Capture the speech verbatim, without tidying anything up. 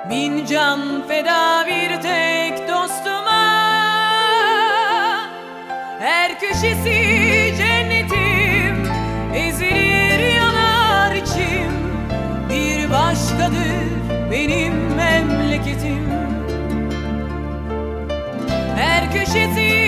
Bin can feda bir tek dostuma. Her köşesi cennetim, ezilir yanar içim. Bir başkadır benim memleketim. Her köşesi